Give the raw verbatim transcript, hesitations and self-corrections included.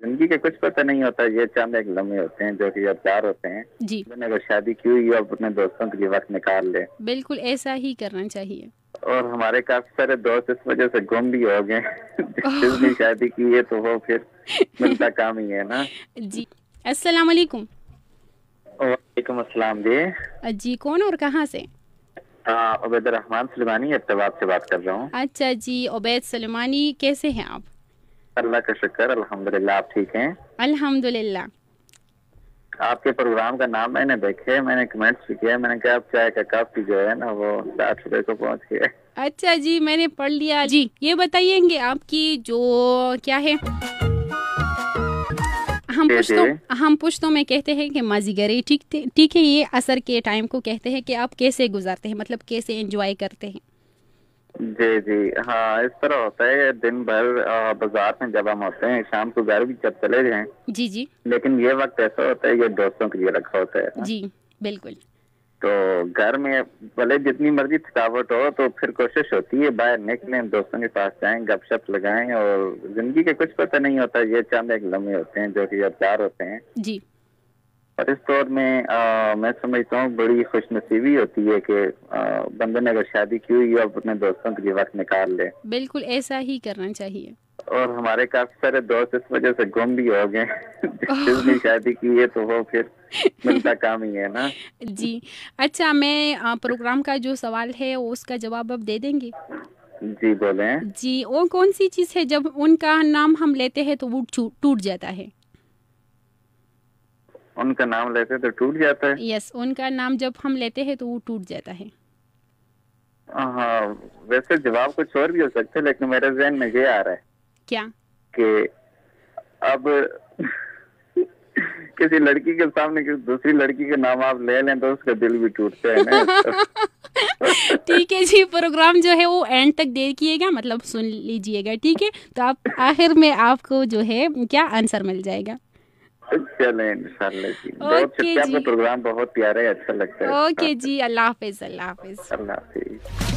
जिंदगी के कुछ पता नहीं होता, ये चंद एक लम्हे होते हैं जो कि यादगार होते हैं। जी, मैंने अगर शादी की हुई और अपने दोस्तों के लिए वक्त निकाल ले, बिल्कुल ऐसा ही करना चाहिए। और हमारे काफी सारे दोस्त इस वजह से गुम भी हो गए जिसने शादी की है तो वो फिर मिलता काम ही है ना। जी, अस्सलाम वालेकुम। वालेकुम अस्सलाम जी। अ, जी, कौन और कहाँ से? हाँ, उबैद रहमान सुलेमानी अब्बाबाद से बात कर रहा हूँ। अच्छा जी, उबैद सलेमानी, कैसे हैं आप? अल्लाह का शुक्र, अल्हम्दुलिल्लाह। आप ठीक हैं? अल्हम्दुलिल्लाह। आपके प्रोग्राम का नाम मैंने देखे, मैंने कमेंट्स भी किया, मैंने कहा अब चाय का कप जो है ना वो साठ रुपए को पहुंच गया। अच्छा जी, मैंने पढ़ लिया। जी, ये बताइएंगे आपकी जो क्या है, हम जी जी। पुश्तों हम पुश्तों में कहते हैं कि माज़ीगरे, ठीक थे- ठीक है, ये असर के टाइम को कहते हैं कि आप कैसे गुजारते हैं, मतलब कैसे एंजॉय करते हैं? जी जी। हाँ, इस तरह होता है दिन भर अ, बाजार में जब हम होते हैं, शाम को घर भी जब चले जाएं, जी, जी, लेकिन ये वक्त ऐसा होता है ये दोस्तों के लिए रखा होता है ना। जी, बिल्कुल। तो घर में भले जितनी मर्जी थकावट हो तो फिर कोशिश होती है बाहर निकलें, दोस्तों के पास जाएं, गपशप लगाएं, और जिंदगी के कुछ पता नहीं होता, ये चंद एक लम्हे होते हैं जो कि यादगार होते हैं। जी, और इस दौर में आ, मैं समझता हूँ बड़ी खुशनसीबी होती है कि आ, बंदे ने अगर शादी की हुई और अपने दोस्तों के लिए वक्त निकाल ले, बिल्कुल ऐसा ही करना चाहिए। और हमारे काफी सारे दोस्त इस वजह से गुम भी हो गए जिसने शादी की है तो वो फिर मिलता काम ही है ना। जी, अच्छा, मैं अ, प्रोग्राम का जो सवाल है उसका जवाब अब दे देंगे? जी बोलें। जी, वो कौन-सी चीज़ है जब उनका नाम हम लेते हैं तो वो छू टूट जाता है? उनका नाम लेते तो टूट जाता है। यस, उनका नाम जब हम लेते हैं तो वो टूट जाता है। हाँ, वैसे जवाब कुछ और भी हो सकता है, लेकिन मेरे जहन में ये आ रहा है क्या? कि अब किसी लड़की के सामने किसी दूसरी लड़की का नाम आप ले लें तो उसका दिल भी टूटता है ना तो। ठीक है जी, प्रोग्राम जो है वो एंड तक देखिएगा, मतलब सुन लीजिएगा, ठीक है? तो आप आखिर में आपको जो है क्या आंसर मिल जाएगा। चलें इंशाल्लाह जी, बहुत ओके शुक्रिया, आपका जी, प्रोग्राम बहुत प्यारा है, अच्छा लगता है। ओके जी, अल्लाह हाफ़िज़, अल्लाह हाफ़िज़। अल्लाह हाफिज।